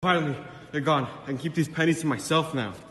Finally, they're gone. I can keep these pennies to myself now.